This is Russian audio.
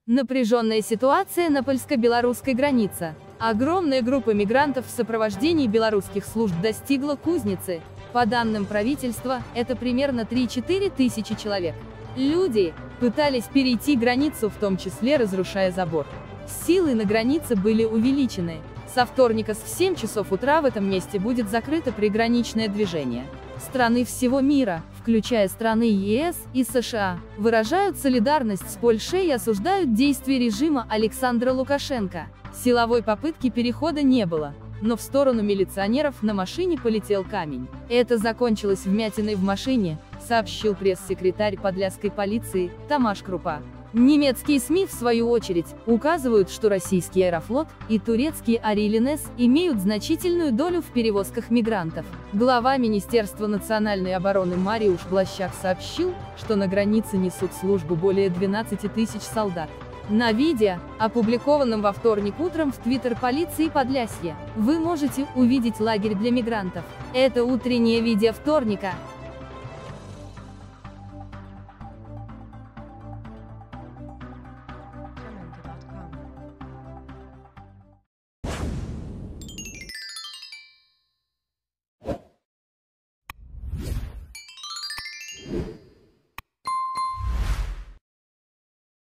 Напряженная ситуация на польско-белорусской границе. Огромная группа мигрантов в сопровождении белорусских служб достигла Кузницы. По данным правительства, это примерно 3-4 тысячи человек. Люди пытались перейти границу, в том числе разрушая забор. Силы на границе были увеличены. Со вторника в 7 часов утра в этом месте будет закрыто приграничное движение. Страны всего мира, включая страны ЕС и США, выражают солидарность с Польшей и осуждают действия режима Александра Лукашенко. Силовой попытки перехода не было, но в сторону милиционеров на машине полетел камень. Это закончилось вмятиной в машине, сообщил пресс-секретарь подлясской полиции Тамаш Крупа. Немецкие СМИ, в свою очередь, указывают, что российский Аэрофлот и турецкий Арилинес имеют значительную долю в перевозках мигрантов. Глава Министерства национальной обороны Мариуш Блащак сообщил, что на границе несут службу более 12 тысяч солдат. На видео, опубликованном во вторник утром в Твиттер полиции Подлясья, вы можете увидеть лагерь для мигрантов. Это утреннее видео вторника.